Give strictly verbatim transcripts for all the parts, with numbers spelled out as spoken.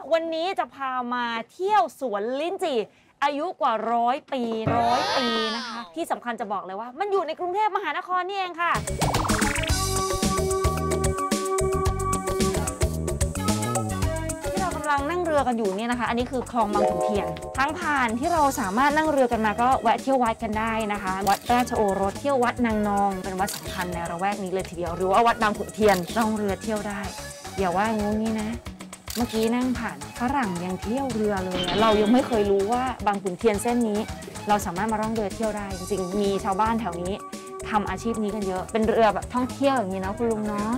วันนี้จะพามาเที่ยวสวนลิ้นจี่อายุกว่าร้อยปีร้อยปีนะคะที่สำคัญจะบอกเลยว่ามันอยู่ในกรุงเทพมหานครนี่เองค่ะที่เรากำลังนั่งเรือกันอยู่เนี่ยนะคะอันนี้คือคลองบางขุนเทียนทั้งผ่านที่เราสามารถนั่งเรือกันมาก็แวะเที่ยววัดกันได้นะคะวัดราชโอรสเที่ยววัดนางนองเป็นวัดสำคัญในระแวกนี้เลยทีเดียวหรือว่าวัดบางขุนเทียนล่องเรือเที่ยวได้อย่าว่างูงี้นะเมื่อกี้นั่งผ่านฝรั่งยังเที่ยวเรือเลยเรายังไม่เคยรู้ว่าบางขุนเทียนเส้นนี้เราสามารถมาล่องเรือเที่ยวได้จริงๆมีชาวบ้านแถวนี้ทำอาชีพนี้กันเยอะเป็นเรือแบบท่องเที่ยวอย่างนี้นะคุณลุงเนาะ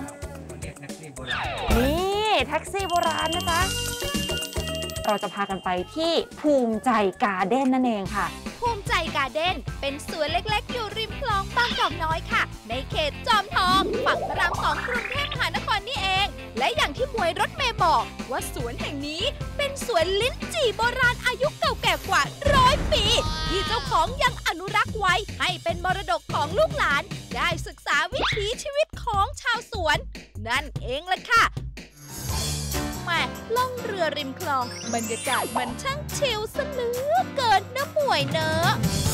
นี่แท็กซี่โบราณนะจ๊ะเราจะพากันไปที่ภูมิใจการ์เด้นนั่นเองค่ะภูมิใจการ์เด้นเป็นสวนเล็กๆอยู่ริมคลองบางกอกน้อยค่ะในเขตจอมทองฝั่งพระรามสองกรุงเทพมหานครนี่เองและอย่างที่มวยรถเมย์บอกว่าสวนแห่งนี้เป็นสวนลิ้นจี่โบราณอายุเก่าแก่กว่าร้อยปีที่เจ้าของยังอนุรักษ์ไว้ให้เป็นมรดกของลูกหลานได้ศึกษาวิถีชีวิตของชาวสวนนั่นเองแหละค่ะแม่ล่องเรือริมคลองบรรยากาศมันช่างชิลซะเหลือเกินนะหมวยเนอะ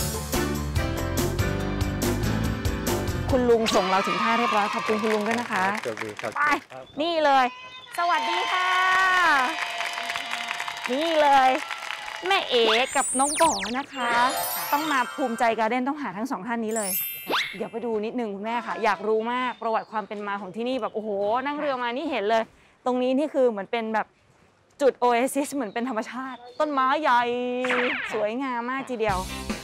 คุณลุงส่งเราถึงท่าเรียบร้อยขอบคุณคุณลุงด้วยนะคะไปนี่เลยสวัสดีค่ะนี่เลยแม่เอ๋กับน้องป๋อนะคะต้องมาภูมิใจการ์เด้นต้องหาทั้งสองท่านนี้เลยเดี๋ยวไปดูนิดนึงคุณแม่ค่ะอยากรู้มากประวัติความเป็นมาของที่นี่แบบโอ้โหนั่งเรือมานี่เห็นเลยตรงนี้นี่คือเหมือนเป็นแบบจุดโอเอซิสเหมือนเป็นธรรมชาติต้นไม้ใหญ่สวยงามมากทีเดียว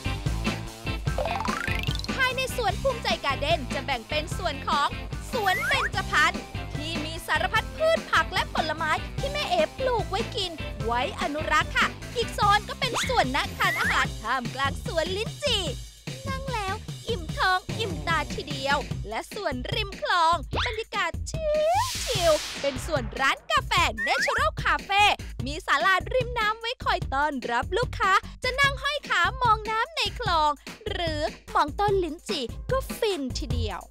ภายในสวนภูมิใจการ์เด้นจะแบ่งเป็นส่วนของสวนเบญจพรรณที่มีสารพัดพืชผักและผลไม้ที่แม่เอ๋ปลูกไว้กินไว้อนุรักษ์ค่ะอีกโซนก็เป็นส่วนนักทานอาหารท่ามกลางสวนลิ้นจี่นั่งแล้วอิ่มท้องอิ่มตาทีเดียวและส่วนริมคลองบรรยากาศชิลชิลเป็นส่วนร้านกาแฟ Natural Cafe มีศาลาริมน้ำไว้คอยต้อนรับลูกค้าจะนั่งห้อยขามองน้ำในคลองหรือมองต้นลิ้นจี่ก็ฟินทีเดียว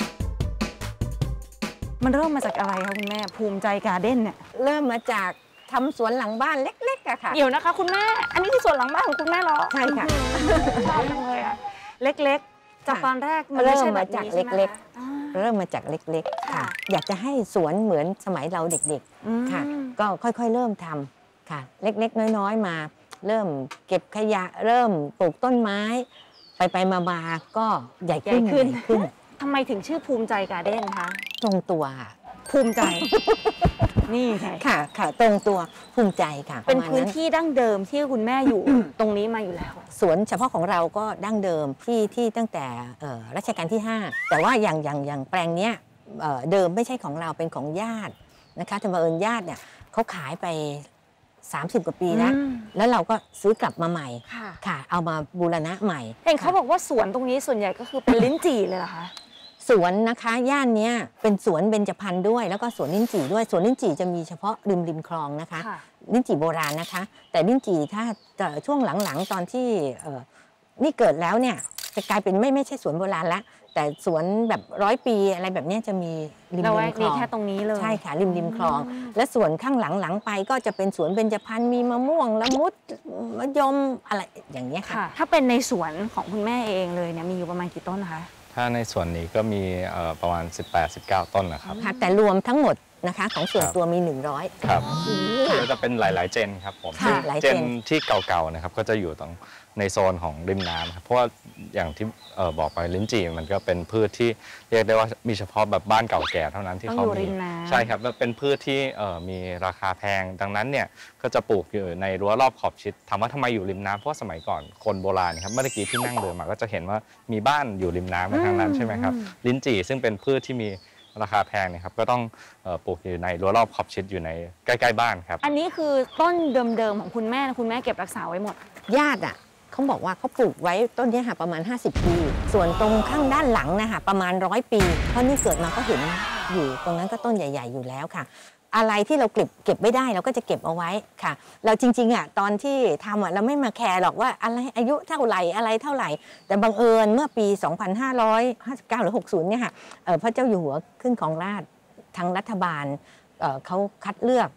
มันเริ่มมาจากอะไรคะคุณแม่ภูมิใจการ์เด้นเนี่ยเริ่มมาจากทำสวนหลังบ้านเล็กๆอะค่ะเดี๋ยวนะคะคุณแม่อันนี้คือสวนหลังบ้านของคุณแม่เหรอใช่ค่ะชอบจังเลยอะเล็กๆจากตอนแรกเริ่มมาจากเล็กๆเริ่มมาจากเล็กๆค่ะอยากจะให้สวนเหมือนสมัยเราเด็กๆค่ะก็ค่อยๆเริ่มทำค่ะเล็กๆน้อยๆมาเริ่มเก็บขยะเริ่มปลูกต้นไม้ไปไปมาๆก็ใหญ่ขึ้นขึ้นขึ้นทำไมถึงชื่อภูมิใจการ์เด้นคะตรงตัวภูมิใจนี่ค่ะค่ะตรงตัวภูมิใจค่ะเป็นพื้นที่ดั้งเดิมที่คุณแม่อยู่ ตรงนี้มาอยู่แล้วสวนเฉพาะของเราก็ดั้งเดิมที่ที่ตั้งแต่รัชกาลที่ห้าแต่ว่าอย่างอย่างอย่างแปลงเนี้ยเดิมไม่ใช่ของเราเป็นของญาตินะคะแต่บังเอิญญาติเนี่ยเขาขายไปสามสิบกว่าปีแล้วแล้วเราก็ซื้อกลับมาใหม่ค่ะเอามาบูรณะใหม่เห็นเขาบอกว่าสวนตรงนี้ส่วนใหญ่ก็คือเป็นลิ้นจี่เลยเหรอคะสวนนะคะย่านนี้เป็นสวนเบญจพรรณด้วยแล้วก็สวนลิ้นจี่ด้วยสวนลิ้นจี่จะมีเฉพาะริมริมคลองนะคะลิ้นจี่โบราณนะคะแต่ลิ้นจี่ถ้าช่วงหลังๆตอนที่นี่เกิดแล้วเนี่ยจะกลายเป็นไม่ไม่ใช่สวนโบราณละแต่สวนแบบร้อยปีอะไรแบบนี้จะมีริมริมคลองแค่ตรงนี้เลยใช่ค่ะริมริมคลองและส่วนข้างหลังๆไปก็จะเป็นสวนเบญจพรรณมีมะม่วงละมุดมะยมอะไรอย่างเงี้ยค่ะถ้าเป็นในสวนของคุณแม่เองเลยเนี่ยมีอยู่ประมาณกี่ต้นนะคะถ้าในส่วนนี้ก็มีประมาณ สิบแปด สิบเก้า ต้นนะครับค่ะแต่รวมทั้งหมดนะคะของส่วนตัวมีหนึ่งร้อยครับก็จะเป็นหลายๆเจนครับผมเจนที่เก่าๆนะครับก็จะอยู่ตรงในโซนของริมน้ำครับเพราะว่าอย่างที่บอกไปลิ้นจี่มันก็เป็นพืชที่เรียกได้ว่ามีเฉพาะแบบบ้านเก่าแก่เท่านั้นที่เขามีใช่ครับเป็นพืชที่มีราคาแพงดังนั้นเนี่ยก็จะปลูกอยู่ในรั้วรอบขอบชิดถามว่าทำไมอยู่ริมน้ำเพราะสมัยก่อนคนโบราณครับเมื่อกี้ที่นั่งเรือมาก็จะเห็นว่ามีบ้านอยู่ริมน้ำทางนั้นใช่ไหมครับลิ้นจี่ซึ่งเป็นพืชที่มีราคาแพงเนี่ยครับก็ต้องปลูกอยู่ในรั้วรอบขอบชิดอยู่ในใกล้ๆบ้านครับอันนี้คือต้นเดิมๆของคุณแม่คุณแม่เก็บรักษาไว้หมดญาติอ่ะเขาบอกว่าเขาปลูกไว้ต้นนี้ค่ะประมาณห้าสิบปีส่วนตรงข้างด้านหลังนะคะประมาณร้อยปีเพราะนี่เกิดมาก็เห็นอยู่ตรงนั้นก็ต้นใหญ่ๆอยู่แล้วค่ะอะไรที่เราเก็บเก็บไม่ได้เราก็จะเก็บเอาไว้ค่ะเราจริงๆอ่ะตอนที่ทำอ่ะเราไม่มาแคร์หรอกว่าอะไรอายุเท่าไหร่อะไรเท่าไหร่แต่บังเอิญเมื่อปีสองพันห้าร้อยห้าสิบเก้าหรือหกสิบเนี่ยค่ะพระเจ้าอยู่หัวขึ้นครองราชย์ทางรัฐบาลเขาคัดเลือก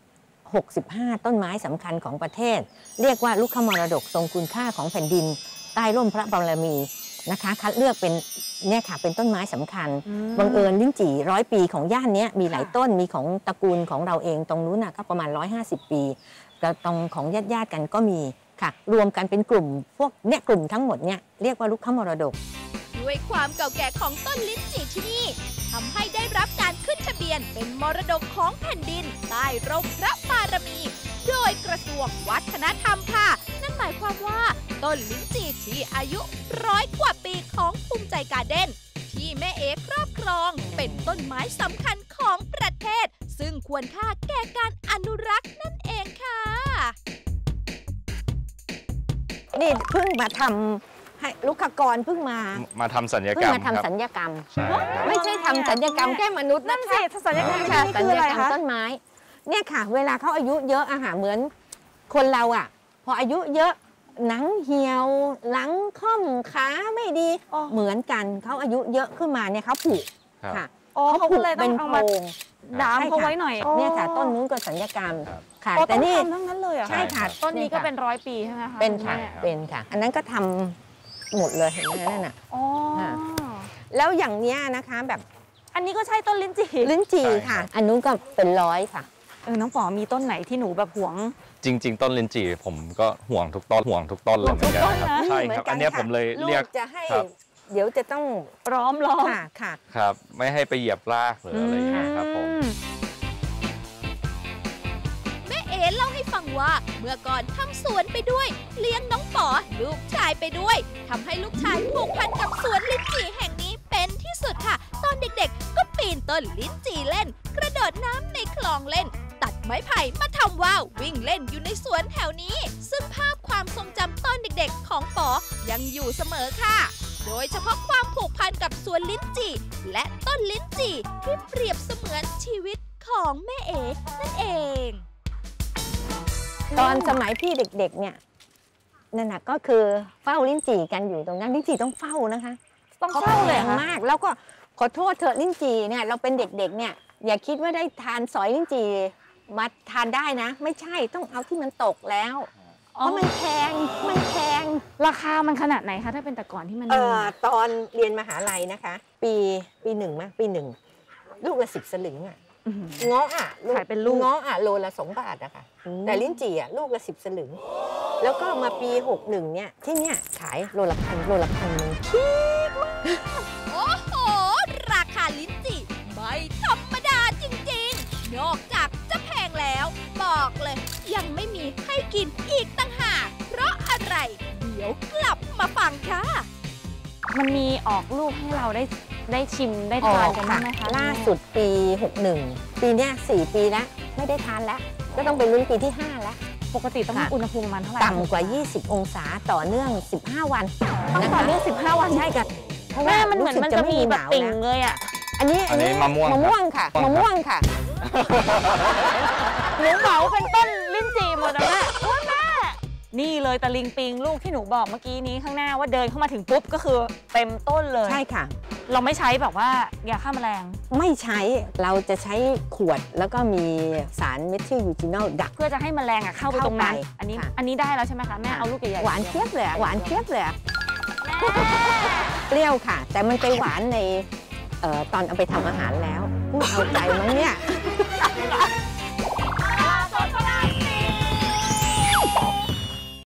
หกสิบห้า ต้นไม้สำคัญของประเทศ เรียกว่าลูกขมรดกทรงคุณค่าของแผ่นดินใต้ร่มพระบารมีนะคะคัดเลือกเป็นเนี่ยค่ะเป็นต้นไม้สำคัญบังเอิญลิ้นจี่ร้อยปีของย่านนี้มีหลายต้นมีของตระกูลของเราเองตรงนู้นน่ะก็ประมาณหนึ่งร้อยห้าสิบปีแล้วตรงของญาติญาติกันก็มีค่ะรวมกันเป็นกลุ่มพวกเนี่ยกลุ่มทั้งหมดเนี่ยเรียกว่าลูกขมรดกด้วยความเก่าแก่ของต้นลิ้นจี่ที่นี่ทำให้ได้รับการขึ้นทะเบียนเป็นมรดกของแผ่นดินใต้ร่มพระบารมีโดยกระทรวงวัฒนธรรมค่ะนั่นหมายความว่าต้นลิ้นจี่ที่อายุร้อยกว่าปีของภูมิใจการ์เด้นที่แม่เอ๋ครอบครองเป็นต้นไม้สำคัญของประเทศซึ่งควรค่าแก่การอนุรักษ์นั่นเองค่ะนี่เพิ่งมาทำให้ลูกกรเพิ่งมามาทำสัญญกรรมเพิ่งมาทำสัญญกรรมไม่ใช่ทำสัญญกรรมแค่มนุษย์นั่นสิสัญญกรรมค่ะสัญญกรรมต้นไม้เนี่ยค่ะเวลาเขาอายุเยอะอาหารเหมือนคนเราอ่ะพออายุเยอะหนังเหี่ยวหลังค่อมขาไม่ดีเหมือนกันเขาอายุเยอะขึ้นมาเนี่ยเขาผุค่ะเขาผุเป็นโพรงดามเขาไว้หน่อยเนี่ยค่ะต้นนู้นก็สัญญกรรมค่ะแต่นี่ทั้งนั้นเลยอ่ะใช่ค่ะต้นนี้ก็เป็นร้อยปีใช่ไหมคะเป็นค่ะเป็นค่ะอันนั้นก็ทำหมดเลยเห็นไหมนั่นน่ะแล้วอย่างเนี้ยนะคะแบบอันนี้ก็ใช่ต้นลิ้นจี่ลิ้นจี่ค่ะอันนู้นก็เป็นร้อยค่ะเออน้องป๋อมีต้นไหนที่หนูแบบหวงจริงๆต้นลิ้นจี่ผมก็ห่วงทุกต้นห่วงทุกต้นเลยเหมือนกันครับใช่ครับอันนี้ผมเลยเรียกจะให้เดี๋ยวจะต้องร้อมล้อมค่ะค่ะครับไม่ให้ไปเหยียบรากหรืออะไรอย่างเงี้ยครับผมแม่เอ๋เล่าให้ฟังว่าเมื่อก่อนทำสวนไปด้วยเลี้ยงน้องป๋อลูกชายไปด้วยทำให้ลูกชายผูกพันกับสวนลิ้นจี่แห่งนี้เป็นที่สุดค่ะตอนเด็กๆก็ปีนต้นลิ้นจี่เล่นกระโดดน้ำในคลองเล่นตัดไม้ไผ่มาทำว่าววิ่งเล่นอยู่ในสวนแถวนี้ซึ่งภาพความทรงจำตอนเด็กๆของป๋อยังอยู่เสมอค่ะโดยเฉพาะความผูกพันกับสวนลิ้นจี่และต้นลิ้นจี่ที่เปรียบเสมือนชีวิตของแม่เอ๋นั่นเองตอนสมัยพี่เด็กๆเนี่ยนั่นน่ะก็คือเฝ้าลิ้นจี่กันอยู่ตรงนั้นลิ้นจี่ต้องเฝ้านะคะต้องเฝ้าเลยมากแล้วก็ขอโทษเถอะลิ้นจี่เนี่ยเราเป็นเด็กๆเนี่ยอย่าคิดว่าได้ทานสอยลิ้นจี่มาทานได้นะไม่ใช่ต้องเอาที่มันตกแล้วเพราะมันแพงมันแพงราคามันขนาดไหนคะถ้าเป็นแต่ก่อนที่มันเอ่อตอนเรียนมหาลัยนะคะปีปีหนึ่งมั้ยปีหนึ่งลูกละสิบสลึงอ่ะเงาะอ่ะขายเป็นลูกเงาะอ่ะโลละสองบาทอะค่ะแต่ลิ้นจี่อ่ะลูกละสิบสลึงแล้วก็มาปีหกสิบเอ็ดเนี่ยที่เนี่ยขายโลละพันโลละพันนึงคิดมากโอ้โหราคาลิ้นจี่ไม่ธรรมดาจริงๆนอกจากจะแพงแล้วบอกเลยยังไม่มีให้กินอีกต่างหากเพราะอะไรเดี๋ยวกลับมาฟังค่ะมันมีออกลูกให้เราได้ได้ชิมได้ทานกันบ้างไหมคะล่าสุดปีหกสิบเอ็ดปีเนี้ยสี่ปีแล้วไม่ได้ทานแล้วก็ต้องเป็นรุ่นปีที่ห้าแล้วปกติต้องมีอุณหภูมิประมาณเท่าไหร่ต่ำกว่ายี่สิบองศาต่อเนื่องสิบห้าวันต่อเนื่องสิบห้าวันใช่กันแม่มันเหมือนมันจะมีแบบติ่งเลยอ่ะอันนี้อันนี้มะม่วงมะม่วงค่ะมะม่วงค่ะหนูเหมาเป็นต้นลิ้นจี่หมดแล้วแม่แม่นี่เลยตะลิงปิงลูกที่หนูบอกเมื่อกี้นี้ข้างหน้าว่าเดินเข้ามาถึงปุ๊บก็คือเต็มต้นเลยใช่ค่ะเราไม่ใช้แบบว่ายาฆ่าแมลงไม่ใช้เราจะใช้ขวดแล้วก็มีสารเมทิลยูจินอลดักเพื่อจะให้แมลงอ่ะเข้าไปตรงนั้นอันนี้อันนี้ได้แล้วใช่ไหมคะแม่เอาลูกใหญ่ๆหวานเทียบเลยหวานเทียบเลยเปรี้ยวค่ะแต่มันไปหวานในเอ่อตอนเอาไปทำอาหารแล้วพูดเอาใจมั้งเนี่ย